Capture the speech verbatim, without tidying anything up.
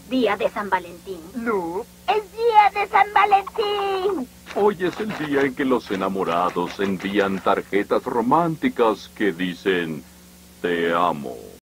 Día de San Valentín. Luke, es día de San Valentín. Hoy es el día en que los enamorados envían tarjetas románticas que dicen, te amo.